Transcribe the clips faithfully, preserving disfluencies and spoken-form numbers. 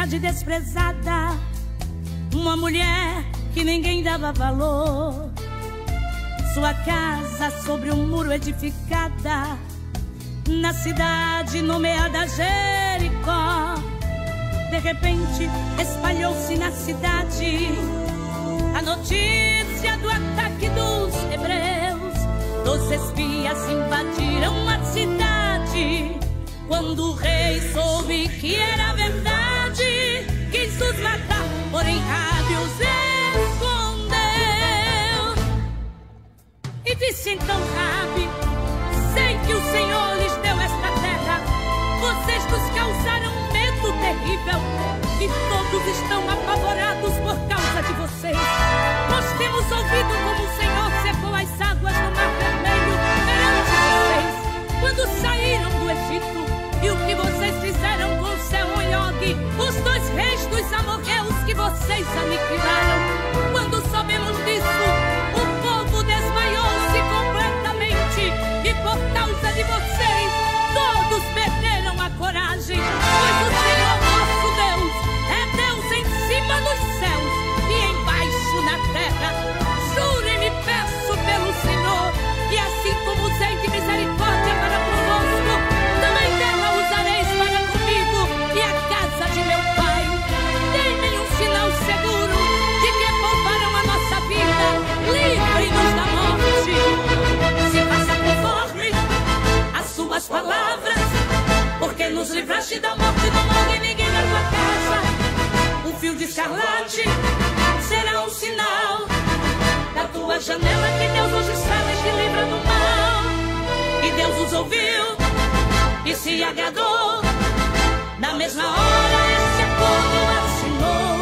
cidade desprezada, uma mulher que ninguém dava valor. Sua casa sobre um muro edificada, na cidade nomeada Jericó. De repente espalhou-se na cidade a notícia do ataque dos hebreus. Os espias invadiram a cidade. Quando o rei soube que era verdade, quis os matar, porém Rabi os escondeu. E disse então Rabi: sei que o Senhor lhes deu esta terra. Vocês nos causaram um medo terrível e todos estão apavorados por causa de vocês. Nós temos ouvido como o Senhor secou as águas no Mar Vermelho perante vocês quando saíram do Egito, e o que vocês fizeram com Sehon e Og, os dois reis dos amorreus que vocês aniquilaram. Quando soubemos disso, o povo desmaiou-se completamente, e por causa de vocês todos perderam a coragem. Pois o Senhor nosso Deus é Deus em cima dos céus e embaixo na terra. Juro e me peço pelo Senhor, e assim como usei de misericórdia para convosco, também dela usareis para comigo e a casa de meu pai. Dê-me um sinal seguro de que pouparam a nossa vida. Livre-nos da morte. Se faça conforme as suas palavras, porque nos livraste da morte, não morre ninguém na tua casa. Um fio de escarlate será um sinal da tua janela, que Deus os estrela e te livra do mal. E Deus os ouviu e se agradou. Na mesma hora esse acordo assinou.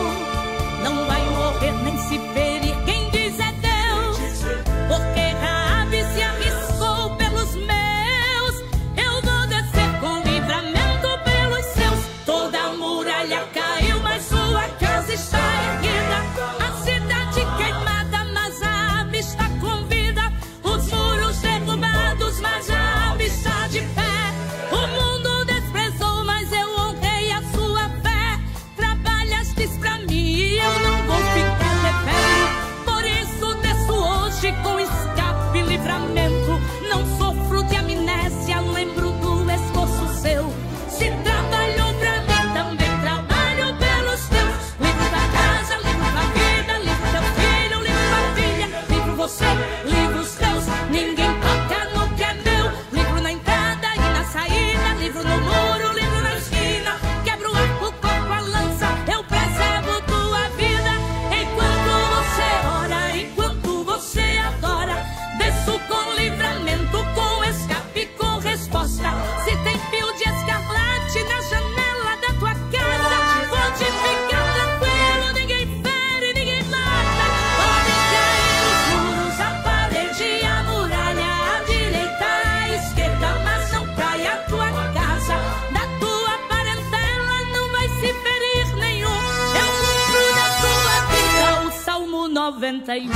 Não vai morrer nem se ferir quem diz é Deus, porque Rabi se arriscou pelos meus. Eu vou descer com livramento pelos seus. Toda a muralha caiu, mas sua casa está erguida. A cidade queimada, mas Rabi está com vida. Os muros derrubados, mas Rabi está de pé. O mundo desprezou, mas eu honrei a sua fé. Trabalhastes pra mim e eu não vou ficar refém. Por isso desço hoje com escape e livramento. Não sofro de amnésia, lembro do esforço seu. Se trabalhou pra mim, também trabalho pelos teus. Livro da casa, livro da vida, livro teu filho, livro da filha, livro você, livro os teus. Ninguém toca no que é meu. Livro na entrada e na saída, livro no muro, livro na esquina. Quebro o arco, o corpo, a lança, eu preservo tua vida. Enquanto você ora, enquanto você adora, desço com livramento, com escape, com resposta. Se tem fio de escarlate na janela da tua casa, pode ficar tranquilo, ninguém fere, ninguém mata. Podem cair os muros, a parede, a muralha, a direita, a esquerda, mas não cai a tua casa. Da tua parentela não vai se ferir nenhum. Eu cumpro da tua vida o Salmo noventa e um.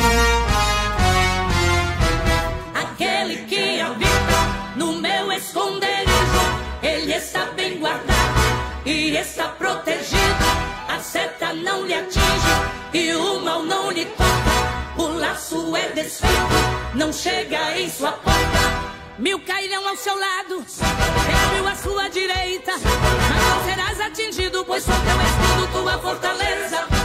Aquele que habita no meu esconderijo, ele está bem guardado e está protegido. A seta não lhe atinge e o mal não lhe toca. O laço é desfeito, não chega em sua porta. Mil cairão ao seu lado, dez mil à sua direita, mas não serás atingido, pois sou teu escudo, tua fortaleza.